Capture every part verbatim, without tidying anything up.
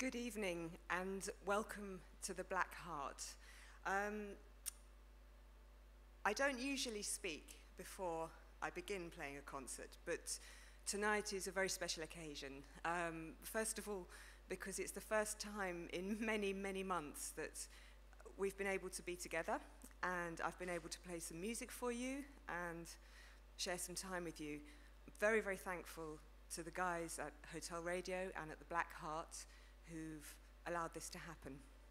Good evening and welcome to the Black Heart. Um, I don't usually speak before I begin playing a concert, but tonight is a very special occasion. Um, first of all, because it's the first time in many, many months that we've been able to be together, and I've been able to play some music for you and share some time with you. I'm very, very thankful to the guys at Hotel Radio and at the Black Heart who've allowed this to happen.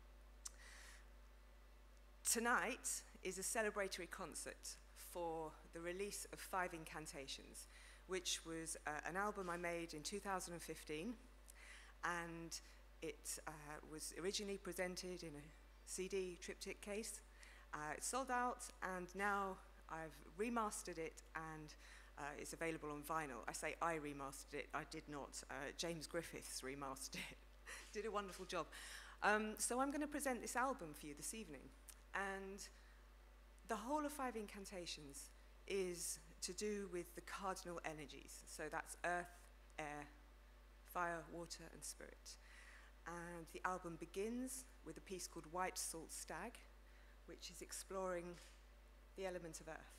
Tonight is a celebratory concert for the release of Five Incantations, which was uh, an album I made in two thousand fifteen, and it uh, was originally presented in a C D triptych case. Uh, it's sold out, and now I've remastered it, and uh, it's available on vinyl. I say I remastered it, I did not. Uh, James Griffiths remastered it. Did a wonderful job. Um, so I'm going to present this album for you this evening. And the whole of Five Incantations is to do with the cardinal energies. So that's earth, air, fire, water, and spirit. And the album begins with a piece called White Salt Stag, which is exploring the element of earth.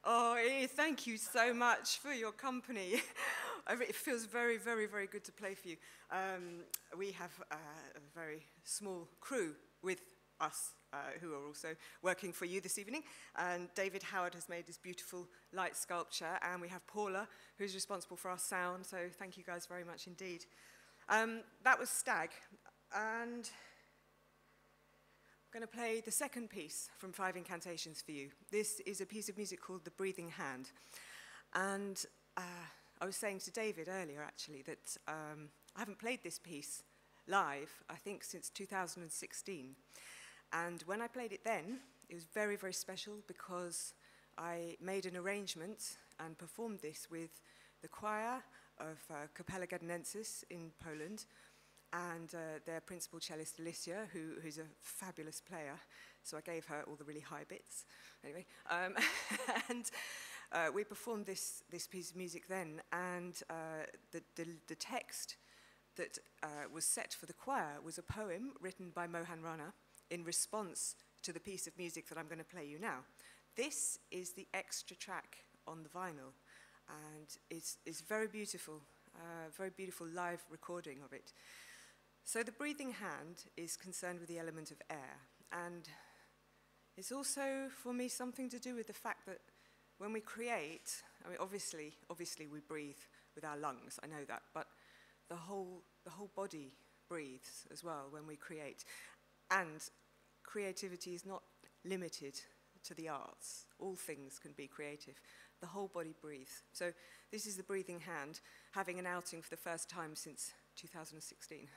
Oh, eh, thank you so much for your company. I re- It feels very, very, very good to play for you. Um, we have uh, a very small crew with us uh, who are also working for you this evening. And David Howard has made this beautiful light sculpture, and we have Paula, who's responsible for our sound. So thank you guys very much indeed. Um, that was Stag, and I'm going to play the second piece from Five Incantations for you. This is a piece of music called The Breathing Hand. And uh, I was saying to David earlier, actually, that um, I haven't played this piece live, I think, since two thousand sixteen. And when I played it then, it was very, very special because I made an arrangement and performed this with the choir of uh, Capella Gadonensis in Poland, and uh, their principal cellist, Alicia, who, who's a fabulous player. So I gave her all the really high bits. Anyway, um, and uh, we performed this, this piece of music then, and uh, the, the, the text that uh, was set for the choir was a poem written by Mohan Rana in response to the piece of music that I'm going to play you now. This is the extra track on the vinyl, and it's, it's very beautiful, uh, very beautiful live recording of it. So the breathing hand is concerned with the element of air, and it's also, for me, something to do with the fact that when we create, I mean, obviously, obviously we breathe with our lungs, I know that, but the whole, the whole body breathes as well when we create. And creativity is not limited to the arts. All things can be creative. The whole body breathes. So this is the breathing hand, having an outing for the first time since two thousand sixteen.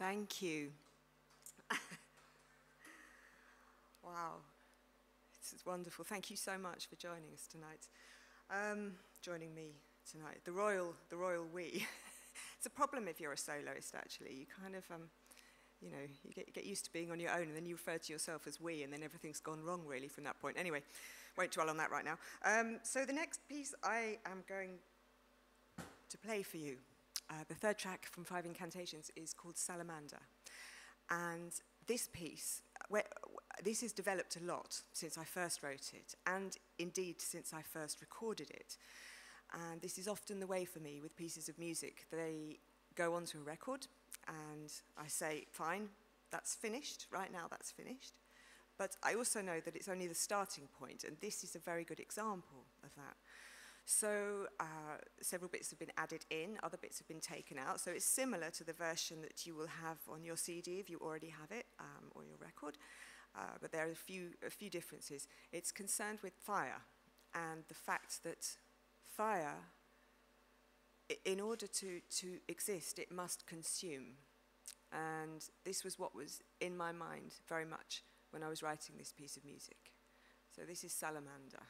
Thank you. Wow, this is wonderful. Thank you so much for joining us tonight. Um, joining me tonight. The royal, the royal we. It's a problem if you're a soloist, actually. You kind of, um, you know, you get, get used to being on your own, and then you refer to yourself as we, and then everything's gone wrong, really, from that point. Anyway, won't dwell on that right now. Um, so the next piece I am going to play for you, uh, the third track from Five Incantations, is called Salamander. And this piece, where, this has developed a lot since I first wrote it, and indeed since I first recorded it. And this is often the way for me with pieces of music. They go onto a record, and I say, fine, that's finished, right now that's finished. But I also know that it's only the starting point, and this is a very good example of that. So uh, several bits have been added in, other bits have been taken out. So it's similar to the version that you will have on your C D if you already have it, um, or your record. Uh, but there are a few, a few differences. It's concerned with fire, and the fact that fire, in order to, to exist, it must consume. And this was what was in my mind very much when I was writing this piece of music. So this is Salamander.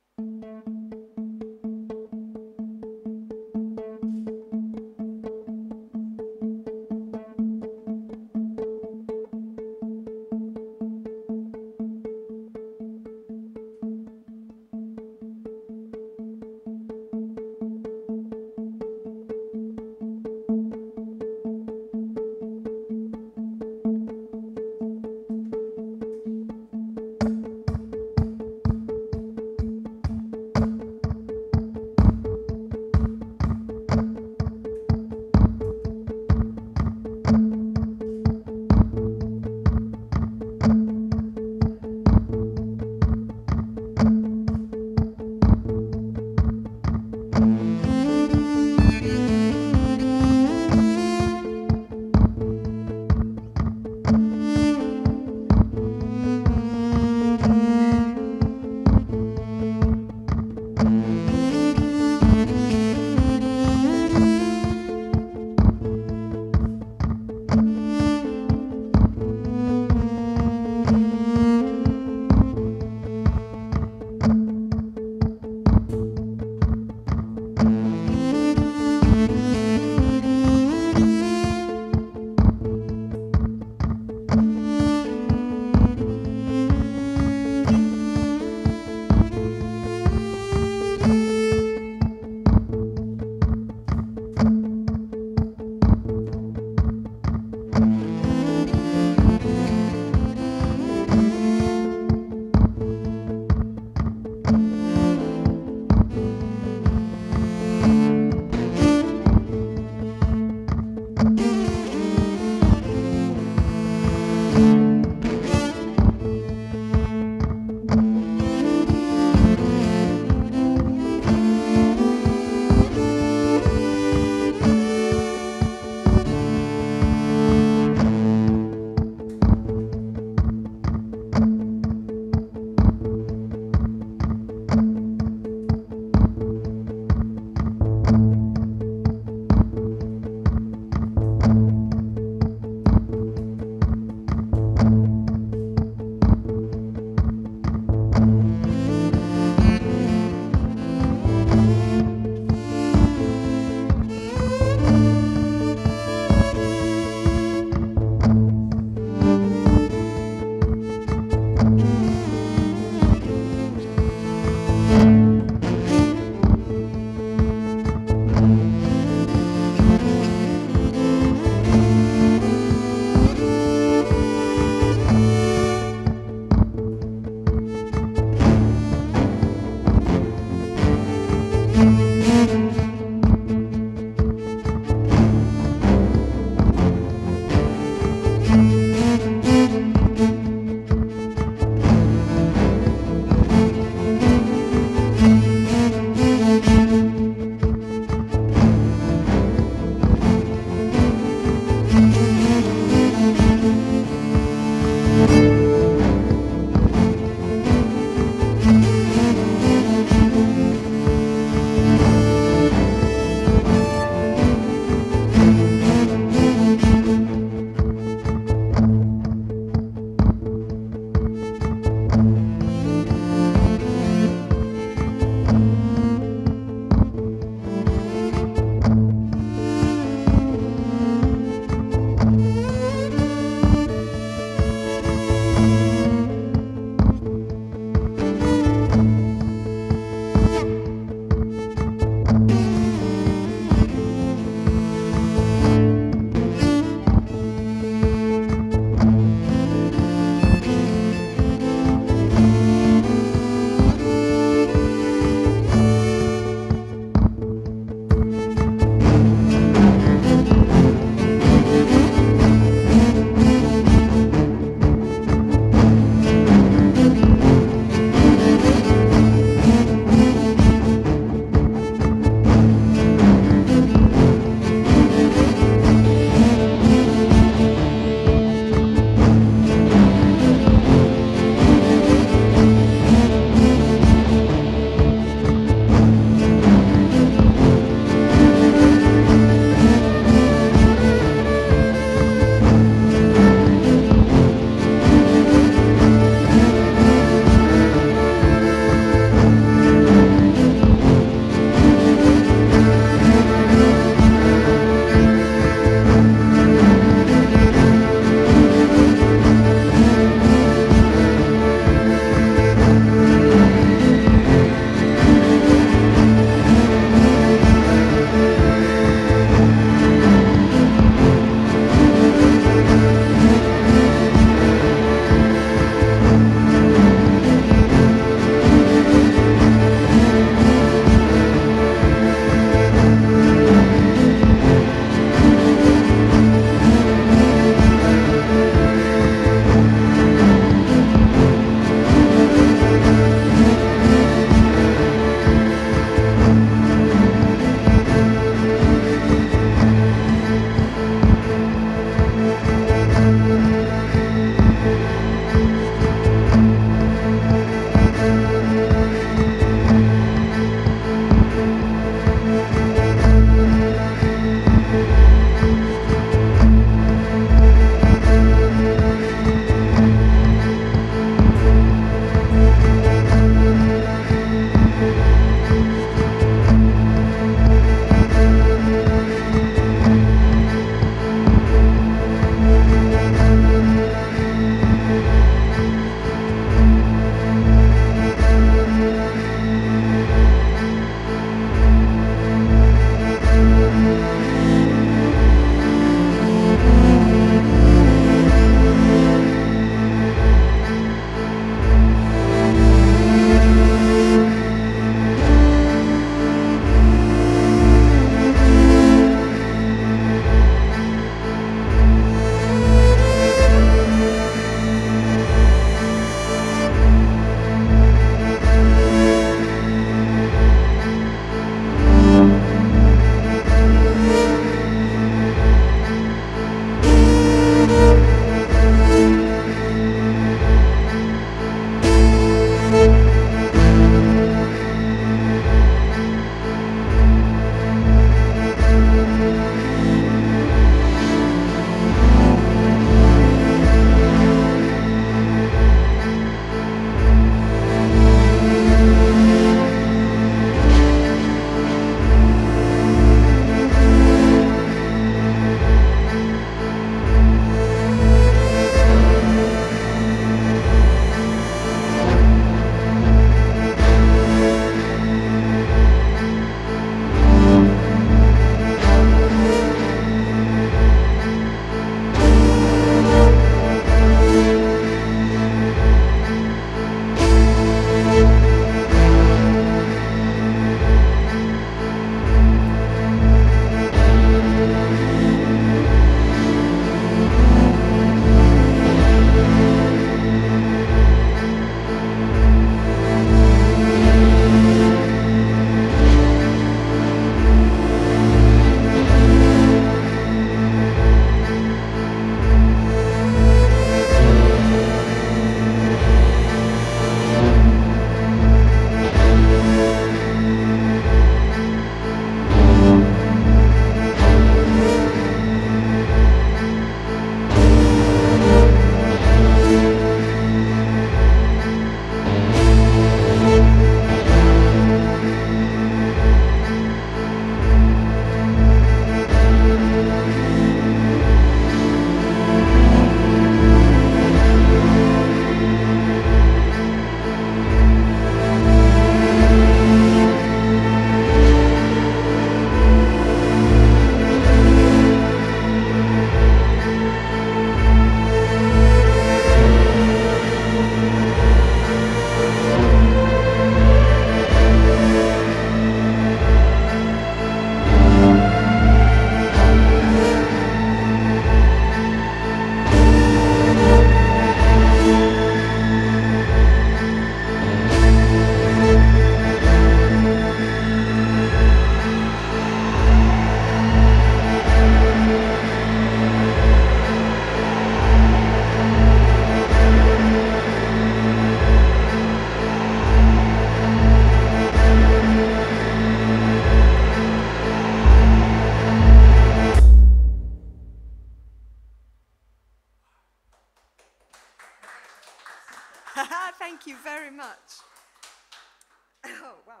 you very much. Oh, wow.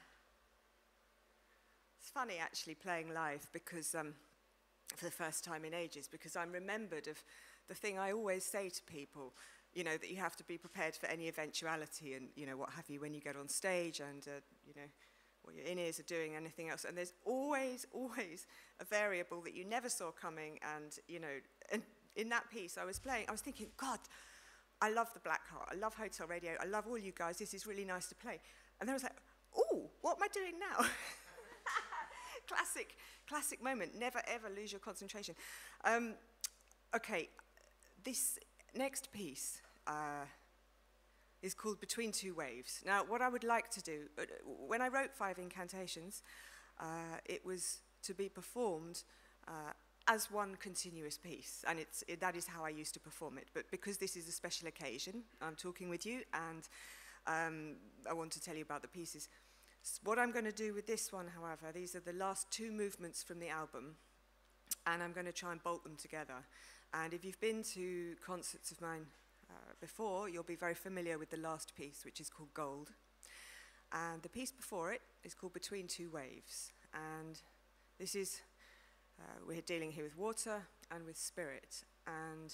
It's funny actually playing live because, um, for the first time in ages, because I'm remembered of the thing I always say to people, you know, that you have to be prepared for any eventuality and, you know, what have you when you get on stage and, uh, you know, what your in-ears are doing, anything else. And there's always, always a variable that you never saw coming. And, you know, and in that piece I was playing, I was thinking, God, I love the Black Heart. I love Hotel Radio. I love all you guys. This is really nice to play. And then I was like, oh, what am I doing now? Classic, classic moment. Never, ever lose your concentration. Um, okay, this next piece uh, is called Between Two Waves. Now, what I would like to do, uh, when I wrote Five Incantations, uh, it was to be performed uh, as one continuous piece, and it's, it, that is how I used to perform it. But because this is a special occasion, I'm talking with you, and um, I want to tell you about the pieces. What I'm going to do with this one, however, these are the last two movements from the album, and I'm going to try and bolt them together. And if you've been to concerts of mine uh, before, you'll be very familiar with the last piece, which is called Gold. And the piece before it is called Between Two Waves. And this is, uh, we're dealing here with water and with spirit. And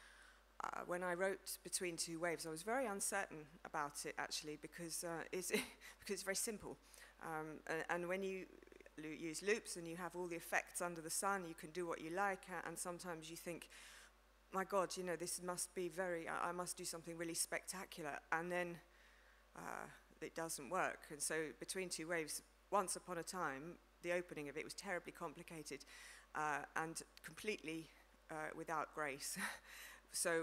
Uh, when I wrote Between Two Waves, I was very uncertain about it, actually, because, uh, it's, because it's very simple. Um, and, and when you lo use loops and you have all the effects under the sun, you can do what you like, uh, and sometimes you think, my God, you know, this must be very, I, I must do something really spectacular, and then uh, it doesn't work. And so Between Two Waves, once upon a time, the opening of it was terribly complicated uh, and completely uh, without grace. So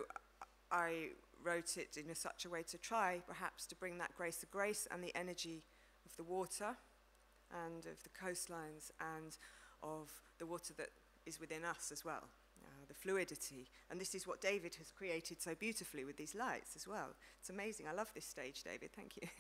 I wrote it in a such a way to try, perhaps, to bring that grace, the grace and the energy of the water and of the coastlines and of the water that is within us as well, uh, the fluidity. And this is what David has created so beautifully with these lights as well. It's amazing. I love this stage, David. Thank you.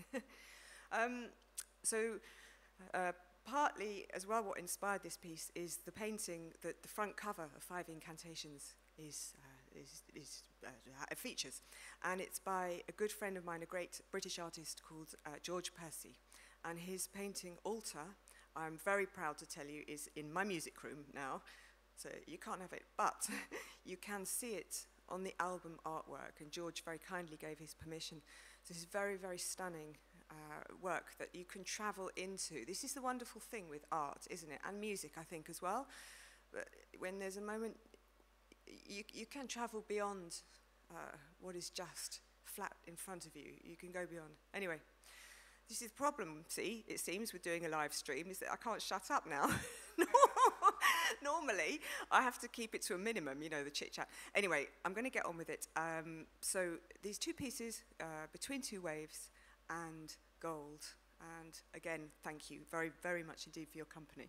um, so uh, partly as well what inspired this piece is the painting that the front cover of Five Incantations is uh, Is, is, uh, features, and it's by a good friend of mine, a great British artist called uh, George Percy, and his painting Altar, I'm very proud to tell you, is in my music room now, so you can't have it, but you can see it on the album artwork, and George very kindly gave his permission. So this is very, very stunning uh, work that you can travel into. This is the wonderful thing with art, isn't it, and music, I think, as well. But when there's a moment, You, you can travel beyond uh, what is just flat in front of you. You can go beyond. Anyway, this is the problem, see, it seems, with doing a live stream, is that I can't shut up now. Normally, I have to keep it to a minimum, you know, the chit-chat. Anyway, I'm going to get on with it. Um, so these two pieces, uh, Between Two Waves and Gold. And again, thank you very, very much indeed for your company.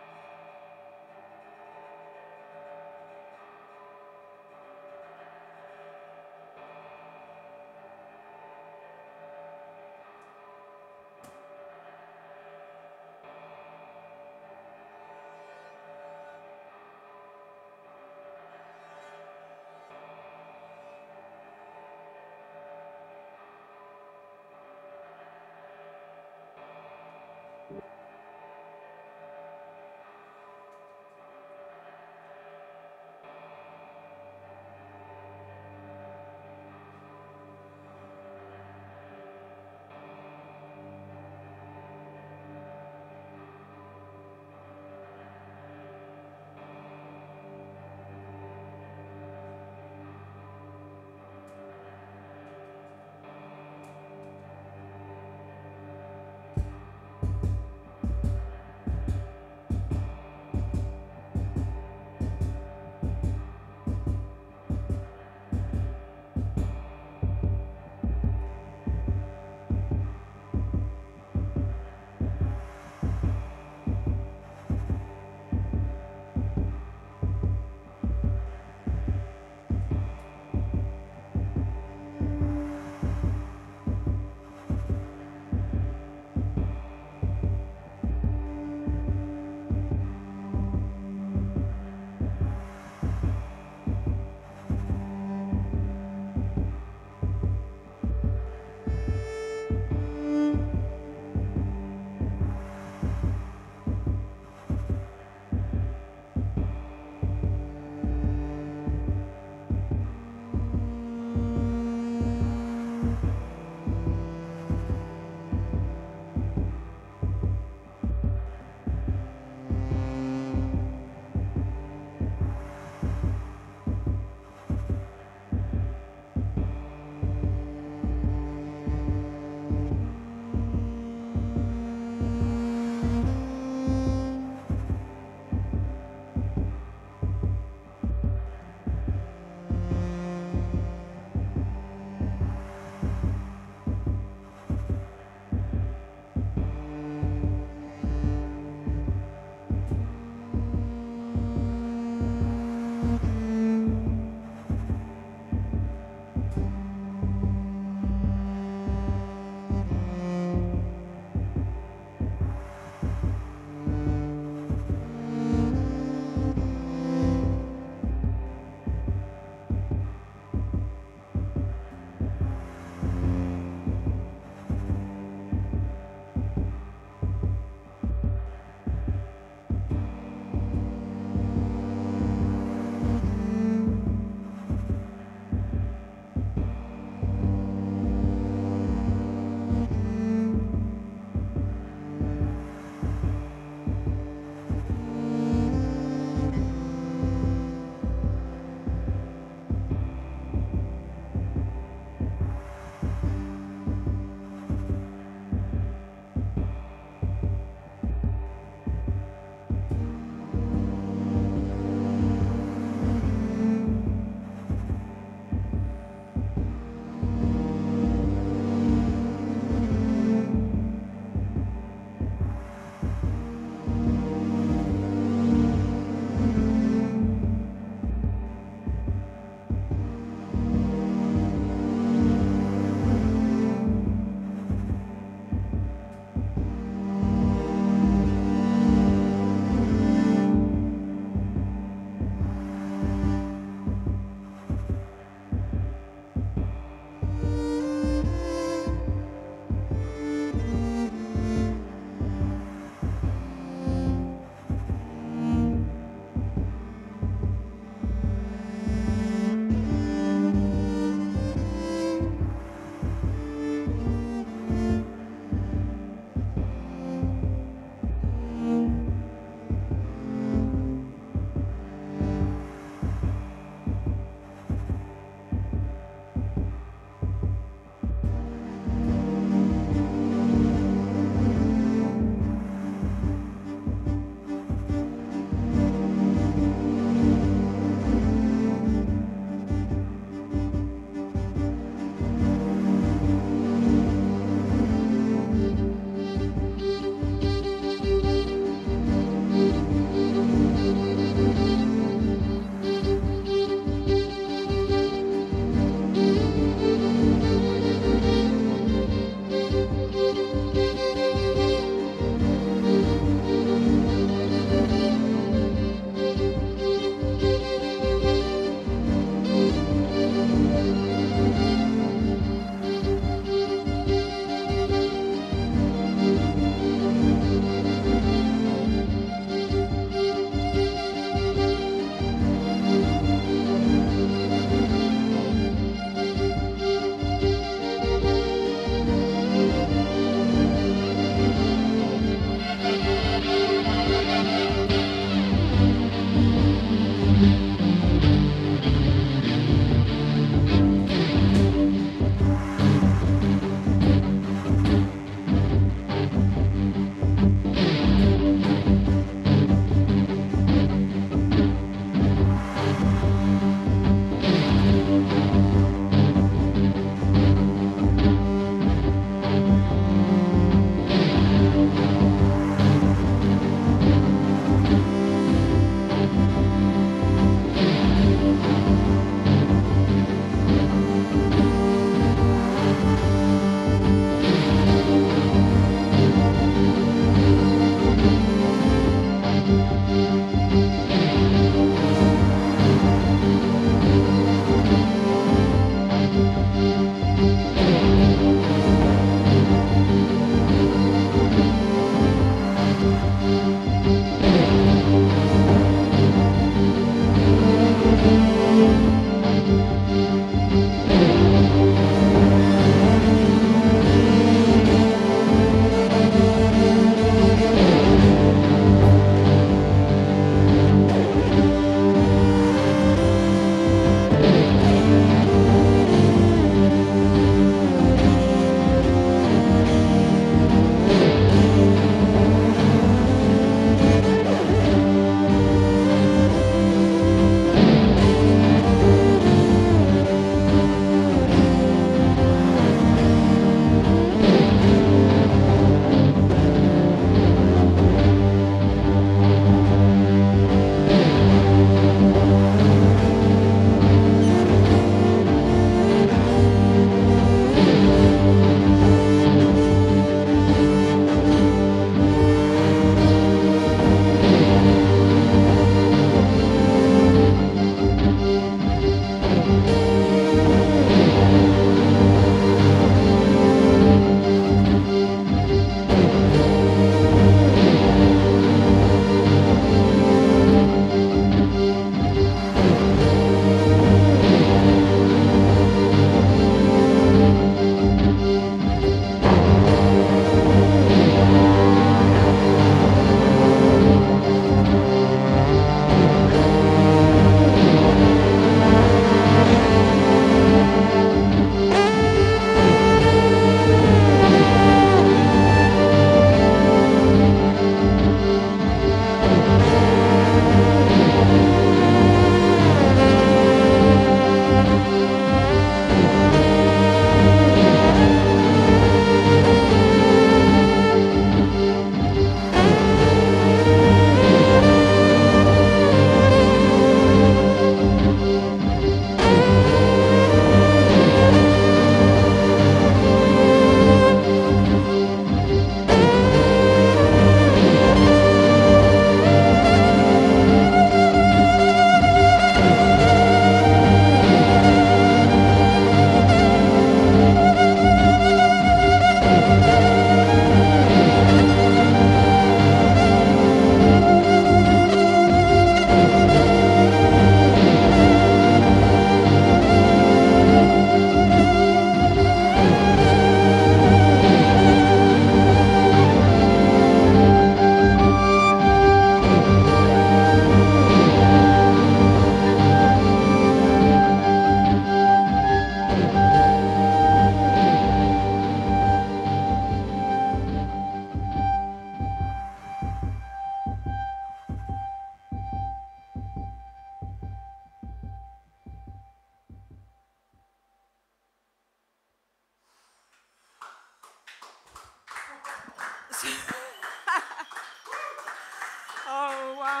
Oh, wow.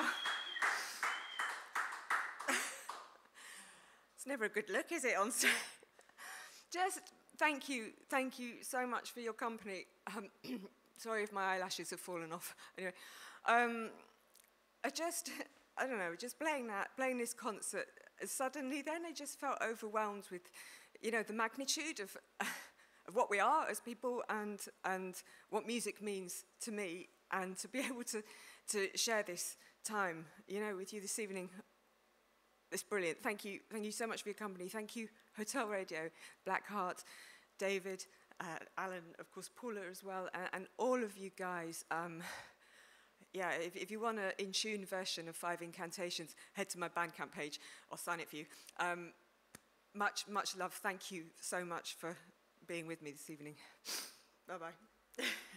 It's never a good look, is it, on stage? Just thank you, thank you so much for your company. Um, sorry if my eyelashes have fallen off. Anyway, um, I just, I don't know, just playing that, playing this concert, suddenly then I just felt overwhelmed with, you know, the magnitude of, of what we are as people and, and what music means to me, and to be able to, to share this time, you know, with you this evening. It's brilliant. Thank you. Thank you so much for your company. Thank you, Hotel Radio, Black Heart, David, uh, Alan, of course, Paula as well, and, and all of you guys. Um, yeah, if, if you want an in-tune version of Five Incantations, head to my Bandcamp page. I'll sign it for you. Um, much, much love. Thank you so much for being with me this evening. Bye-bye.